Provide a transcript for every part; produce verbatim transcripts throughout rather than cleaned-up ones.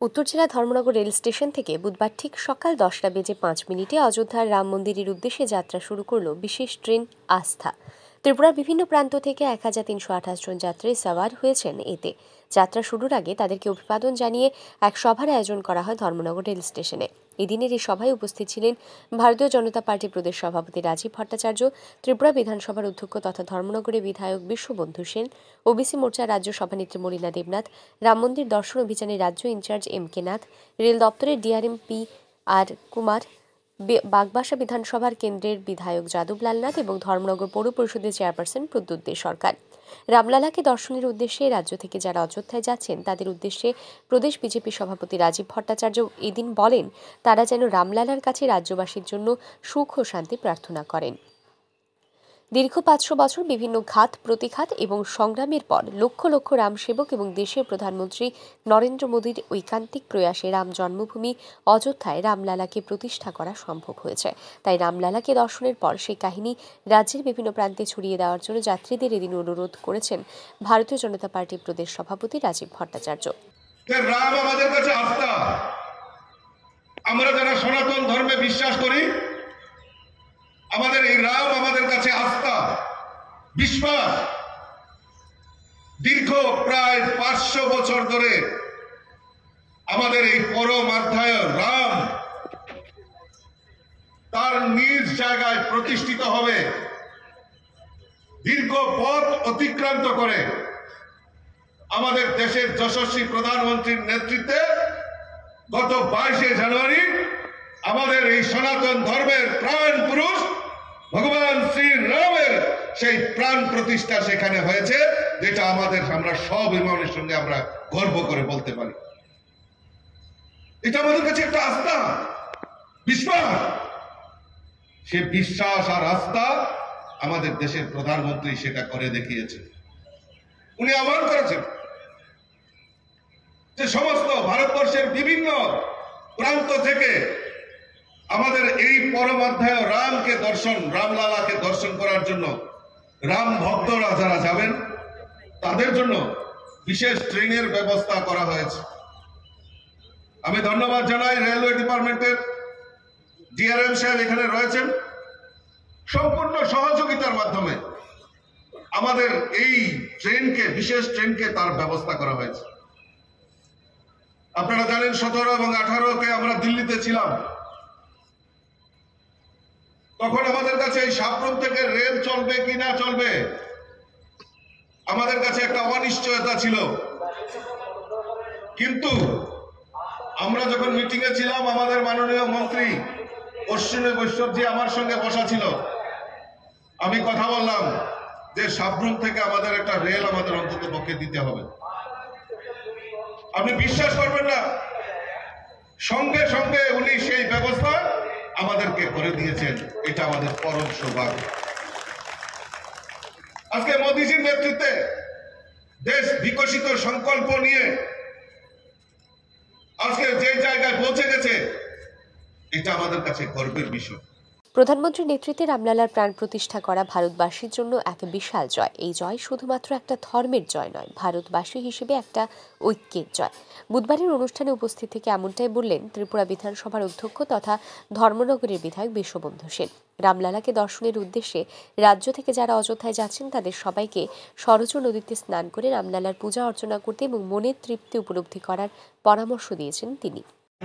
উত্তর জেলা Dharmanagar rail station থেকে বুধবার ঠিক সকাল দশটা বেজে পাঁচ মিনিটে অযোধ্যার রাম মন্দিরের উদ্দেশ্যে যাত্রা শুরু করল বিশেষ ট্রেন আস্থা। ত্রিপুরার বিভিন্ন প্রান্ত থেকে এক হাজার তিনশো আঠাশ জন যাত্রী সাওয়ার হয়েছেন এতে। যাত্রা শুরুর আগে তাদেরকে অভিবাদন জানিয়ে এক সভার আয়োজন করা হয় ধর্মনগর রেল স্টেশনে। এদিনের এই সভায় উপস্থিত ছিলেন ভারতীয় জনতা পার্টি প্রদেশ সভাপতি রাজীব ভট্টাচার্য, ত্রিপুরা বিধানসভার অধ্যক্ষ তথা ধর্মনগরের বিধায়ক বিশ্ববন্ধু সেন, ওবিসি মোর্চার রাজ্য সভানেত্রী মলিনা দেবনাথ, রাম মন্দির দর্শন অভিযানের রাজ্য in charge M K Nath, rail দপ্তরের DRM P R Kumar, Bagbasa বিধানসভার কেন্দ্রের বিধায়ক যাদব লালনাথ এবং ধর্মনগর পৌর পরিষদের চেয়ারপারসন প্রদ্যুৎ দে সরকার। রামলালাকে দর্শনের উদ্দেশ্যে রাজ্য থেকে যারা অযোধ্যায় যাচ্ছেন তাদের উদ্দেশ্যে প্রদেশ বিজেপি সভাপতি রাজীব ভট্টাচার্য এদিন বলেন, তারা যেন রামলালার কাছে রাজ্যবাসীর জন্য সুখ ও শান্তি প্রার্থনা করেন। দীর্ঘ পাঁচশো বছর বিভিন্ন ঘাত প্রতিঘাত এবং সংগ্রামের পর লক্ষ লক্ষ রাম সেবক এবং দেশের প্রধানমন্ত্রী নরেন্দ্র মোদীর ঐকান্তিক প্রয়াসে রাম জন্মভূমি অযোধ্যায় রামলালাকে প্রতিষ্ঠা করা সম্ভব হয়েছে। তাই রামলালাকে দর্শনের পর সেই কাহিনী রাজ্যের বিভিন্ন প্রান্তে ছড়িয়ে দেওয়ার জন্য যাত্রীদের এদিন অনুরোধ করেছেন ভারতীয় জনতা পার্টির প্রদেশ সভাপতি রাজীব ভট্টাচার্য। রাম আমাদের কাছে আস্থা। আমরা যারা সনাতন ধর্মে বিশ্বাস করি, আমাদের এই রাম আমাদের কাছে আস্থা, বিশ্বাস। দীর্ঘ প্রায় পাঁচশো বছর ধরে আমাদের এই পরম অধ্যায় রাম তার নিজ জায়গায় প্রতিষ্ঠিত হবে। দীর্ঘ পথ অতিক্রান্ত করে আমাদের দেশের যশস্বী প্রধানমন্ত্রীর নেতৃত্বে গত বাইশে জানুয়ারি আমাদের এই সনাতন ধর্মের প্রাণ পুরুষ ভগবান শ্রী রামের সেই প্রাণ প্রতিষ্ঠা সেখানে হয়েছে, যেটা আমাদের আমরা সব ইমানের সঙ্গে আমরা গর্ব করে বলতে পারি। এটা আমাদের কাছে একটা আস্থা, বিশ্বাস। সে বিশ্বাস আর আস্থা আমাদের দেশের প্রধানমন্ত্রী সেটা করে দেখিয়েছে। উনি আহ্বান করেছেন যে সমস্ত ভারতবর্ষের বিভিন্ন প্রান্ত থেকে আমাদের এই পরম অধ্যায় রামকে দর্শন রামলালাকে দর্শন করার জন্য রাম ভক্তরা যারা যাবেন তাদের জন্য বিশেষ ট্রেনের ব্যবস্থা করা হয়েছে। আমি ধন্যবাদ জানাই রেলওয়ে ডিপার্টমেন্টের ডিআরএম সাহেব এখানে রয়েছেন। সম্পূর্ণ সহযোগিতার মাধ্যমে আমাদের এই ট্রেনকে বিশেষ ট্রেনকে তার ব্যবস্থা করা হয়েছে। আপনারা জানেন সতেরো এবং আঠারো কে আমরা দিল্লিতে ছিলাম, তখন আমাদের কাছে এই সাবরুম থেকে রেল চলবে কি না চলবে আমাদের কাছে একটা অনিশ্চয়তা ছিল। কিন্তু আমরা যখন মিটিং এ ছিলাম, আমাদের মাননীয় মন্ত্রী অশ্বিনী বৈষ্ণবজি আমার সঙ্গে বসা ছিল, আমি কথা বললাম যে সাবরুম থেকে আমাদের একটা রেল আমাদের অন্তত পক্ষে দিতে হবে। আপনি বিশ্বাস করবেন না, সঙ্গে সঙ্গে উনি সেই ব্যবস্থা আমাদেরকে করে দিয়েছেন। এটা আমাদের পরম সৌভাগ্য। আজকে মোদীজির নেতৃত্বে দেশ বিকশিত সংকল্প নিয়ে আজকে যে জায়গায় পৌঁছে গেছে, এটা আমাদের কাছে গর্বের বিষয়। প্রধানমন্ত্রীর নেতৃত্বে রামলালার প্রাণ প্রতিষ্ঠা করা ভারতবাসীর জন্য এক বিশাল জয়। এই জয় শুধুমাত্র একটা ধর্মের জয় নয়, ভারতবাসী হিসেবে একটা ঐক্যের জয়। বুধবারের অনুষ্ঠানে উপস্থিত থেকে এমনটাই বললেন ত্রিপুরা বিধানসভার অধ্যক্ষ তথা ধর্মনগরের বিধায়ক বিশ্ববন্ধু সেন। রামলালাকে দর্শনের উদ্দেশ্যে রাজ্য থেকে যারা অযোধ্যায় যাচ্ছেন তাদের সবাইকে সরজ নদীতে স্নান করে রামলালার পূজা অর্চনা করতে এবং মনের তৃপ্তি উপলব্ধি করার পরামর্শ দিয়েছেন তিনি।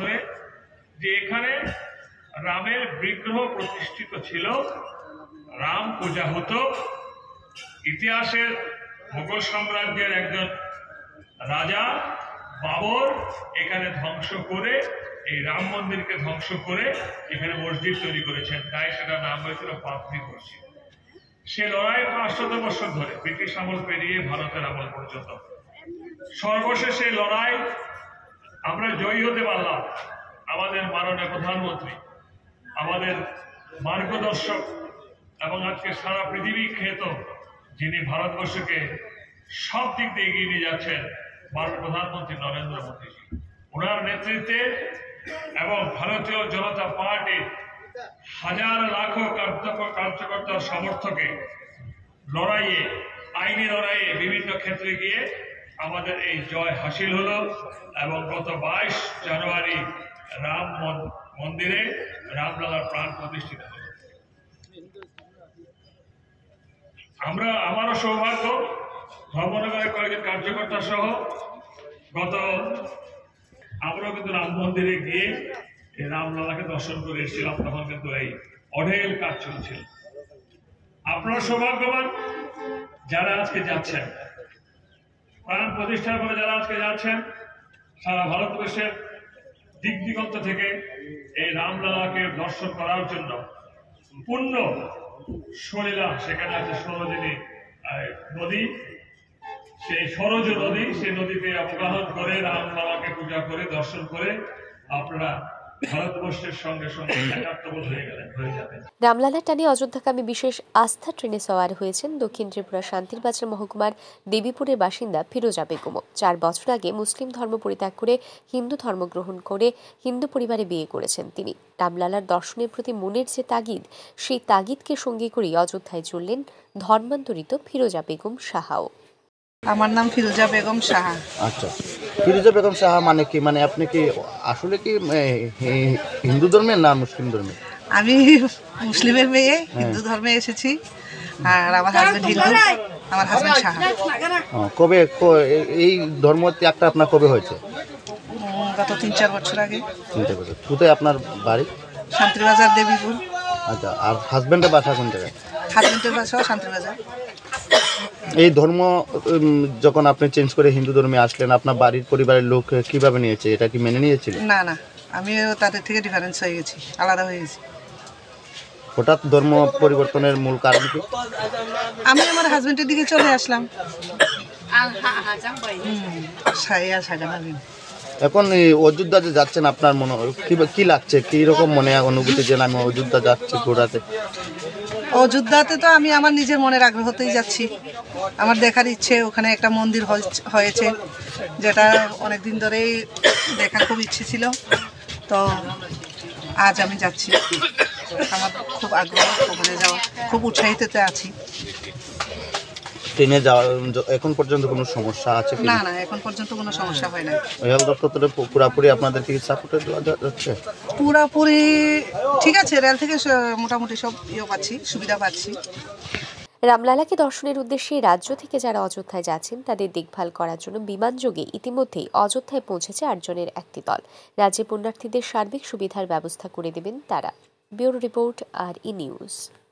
রামের বিগ্রহ প্রতিষ্ঠিত ছিল, রাম পূজা হতো। ইতিহাসের মোগল সাম্রাজ্যের একজন রাজা বাবর এখানে ধ্বংস করে এই রাম মন্দিরকে ধ্বংস করে এখানে মসজিদ তৈরি করেছেন, তাই সেটা নাম হয়েছিল বাবরি মসজিদ। সে লড়াই পাঁচশত বছর ধরে ব্রিটিশ আমল পেরিয়ে ভারতের আমল পর্যন্ত। সর্বশেষে লড়াই আমরা জয়ী হতে পারলাম। আমাদের মাননীয় প্রধানমন্ত্রী, আমাদের মার্গদর্শক এবং আজকে সারা পৃথিবী খ্যাত যিনি ভারতবর্ষকে সব দিক দিয়ে এগিয়ে নিয়ে যাচ্ছেন, মাননীয় প্রধানমন্ত্রী নরেন্দ্র মোদীজি, ওনার নেতৃত্বে এবং ভারতীয় জনতা পার্টির হাজার লাখো কার্যকর্তার সমর্থকে লড়াইয়ে, আইনি লড়াইয়ে বিভিন্ন ক্ষেত্রে গিয়ে আমাদের এই জয় হাসিল হলো এবং গত বাইশ জানুয়ারি রাম মন- মন্দিরে রামলালার প্রাণ প্রতিষ্ঠিত হলো। আমরা আমারও সৌভাগ্য ধর্মনগরের কয়েকজন কার্যকর্তা সহ গত আমরাও কিন্তু রাম মন্দিরে গিয়ে এই রামলালাকে দর্শন করে এসেছিলাম। তখন কিন্তু এই অঢেল কাজ চলছিল। আপনারা সৌভাগ্যবান যারা আজকে যাচ্ছেন, প্রাণ প্রতিষ্ঠার করে যারা আজকে যাচ্ছেন। সারা ভারতবর্ষের দিক দিগন্ত থেকে এই রামলালাকে দর্শন করার জন্য পূর্ণ সলিলা, সেখানে আছে সরোজিনী আহ, নদী, সেই সরোজ নদী, সেই নদীতে অবগাহন করে রামলালাকে পূজা করে দর্শন করে আপনারা ভারতবর্ষের সঙ্গে সঙ্গে একাত্মবোধ হয়ে গেলেন, হয়ে যাবেন। রামলালার টানে অযোধ্যাগামী বিশেষ আস্থা ট্রেনে সওয়ার হয়েছেন দক্ষিণ ত্রিপুরা শান্তির বাজার মহকুমার দেবীপুরের বাসিন্দা ফিরোজা বেগমও। চার বছর আগে মুসলিম ধর্ম পরিত্যাগ করে হিন্দু ধর্ম গ্রহণ করে হিন্দু পরিবারে বিয়ে করেছেন তিনি। রামলালার দর্শনের প্রতি মনের যে তাগিদ, সেই তাগিদকে সঙ্গী করেই অযোধ্যায় চললেন ধর্মান্তরিত ফিরোজা বেগম সাহাও। আমার নাম ফিরোজা বেগম সাহা। আচ্ছা, ফিরোজা বেগম সাহা মানে কি? মানে আপনি কি আসলে কি এ, এ, হিন্দু ধর্মের না মুসলিম ধর্মের? আমি মুসলিমের মেয়ে, হিন্দু ধর্মে এসেছি। আর আমার হাজবেন্ড হিন্দু, আমার হাজবেন্ড সাহা। ও, কবে ক- এ- এই ধর্ম ত্যাগটা আপনার কবে হয়েছে? উম, গত তিন চার বছর আগে। চিন্তা করতে কোথায় আপনার বাড়ি? শান্তিবাজার দেবীপুর। আচ্ছা, আর হাজব্যান্ডের বাসা কোন জায়গায়? হাজবেন্ডের বাসাও শান্তিবাজার। এই ধর্ম উম, যখন আপনি চেঞ্জ করে হিন্দু ধর্মে আসলেন, আপনার বাড়ির পরিবারের লোক কিভাবে নিয়েছে? এটা কি মেনে নিয়েছিল? না না, আমিও তাদের থেকে ডিফারেন্স হয়ে গেছি, আলাদা হয়ে গেছি। হঠাৎ ধর্ম পরিবর্তনের মূল কারণ কি? আমি আমার হাজবেন্ডের দিকে চলে আসলাম। হুম, সাইয়া সাজানা দিন। এখন এই অযোধ্যা যে যাচ্ছেন, আপনার মনে কি কি লাগছে? কি রকম মনে অনুভূতি যে আমি অযোধ্যা যাচ্ছি ঘোরাতে? অযোধ্যাতে তো আমি আমার নিজের মনের আগ্রহতেই যাচ্ছি। আমার দেখার ইচ্ছে, ওখানে একটা মন্দির হল- হয়েছে, যেটা অনেক দিন ধরেই দেখার খুব ইচ্ছে ছিল। তো আজ আমি যাচ্ছি, আমার খুব আগ্রহ ওখানে যাওয়া, খুব উৎসাহিততে আছি। ট্রেনে যাওয়া এখন পর্যন্ত কোনো সমস্যা আছে কি? না না, এখন পর্যন্ত কোনো সমস্যা হয় না। রেল দপ্তর থেকে পুরোপুরি আপনাদের কি সাপোর্ট দেওয়া যাচ্ছে? পুরাপুরি ঠিক আছে, রেল থেকে স- মোটামুটি সব ইয়ে পাচ্ছি, সুবিধা পাচ্ছি। রামলালাকে দর্শনের উদ্দেশ্যে রাজ্য থেকে যারা অযোধ্যায় যাচ্ছেন তাদের দেখভাল করার জন্য বিমানযোগে ইতিমধ্যেই অযোধ্যায় পৌঁছেছে আটজনের একটি দল। রাজ্যে পুণ্যার্থীদের সার্বিক সুবিধার ব্যবস্থা করে দেবেন তারা। Bureau report, R E news.